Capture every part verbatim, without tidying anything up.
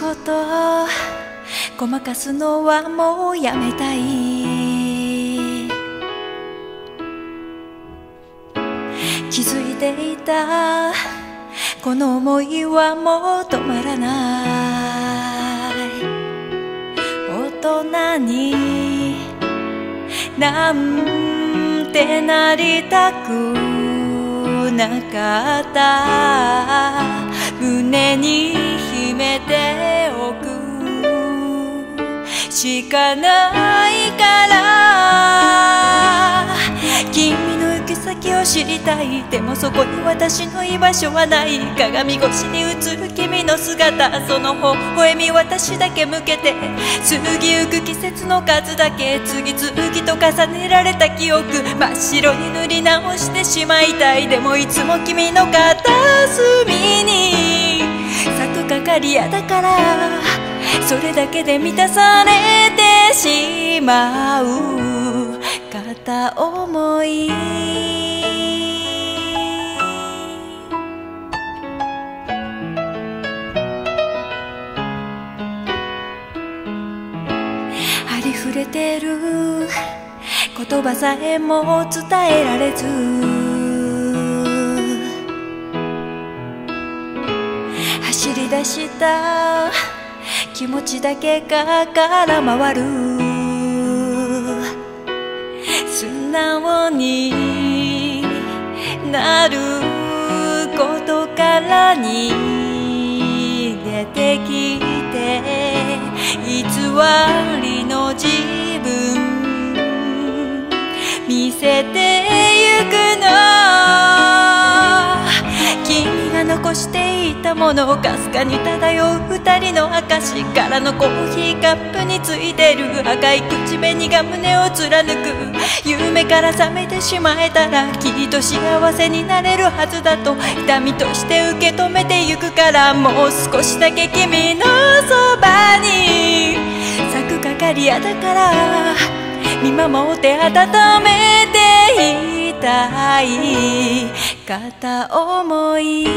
事ごまかすのはもうやめたい。気づいていたこの想いはもう止まらない。大人になんてなりたくなかった。胸に秘めておくしかないから。君の行き先を知りたい。でもそこに私の居場所はない。鏡越しに映る君の姿、その微笑み私だけ向けて過ぎゆく季節の数だけ次々と重ねられた記憶、真っ白に塗り直してしまいたい。でもいつも君の片隅に咲くかかりやだから、それだけで満たされてしまう片思い。ありふれてる言葉さえも伝えられず、走り出した気持ちだけが空回る。素直になることからに出てきて、偽りの自分見せてゆくの。君が残していたもの、かすかに漂う二人の証からのコーヒーカップについてる赤い口紅が胸を貫く。夢から覚めてしまえたらきっと幸せになれるはずだと痛みとして受け止めてゆくから、もう少しだけ君のそばに咲くかかりやだから見守って温めていたい片思い。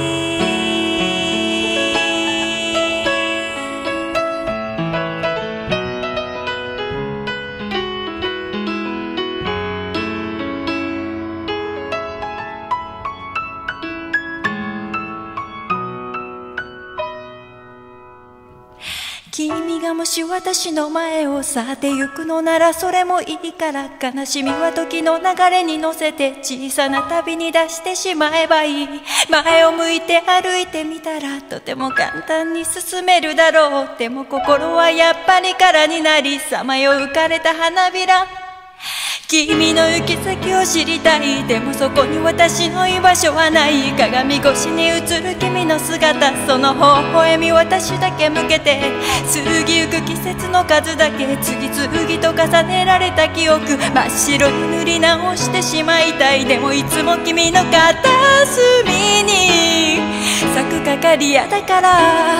君がもし私の前を去ってゆくのならそれもいいから、悲しみは時の流れに乗せて小さな旅に出してしまえばいい。前を向いて歩いてみたらとても簡単に進めるだろう。でも心はやっぱり空になりさまよう枯れた花びら。君の行き先を知りたい。でもそこに私の居場所はない。鏡越しに映る君の姿、その微笑み私だけ向けて過ぎゆく季節の数だけ次々と重ねられた記憶、真っ白に塗り直してしまいたい。でもいつも君の片隅に咲くかかりやだから、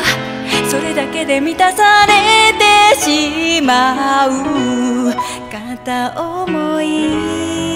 それだけで満たされてしまう片思い。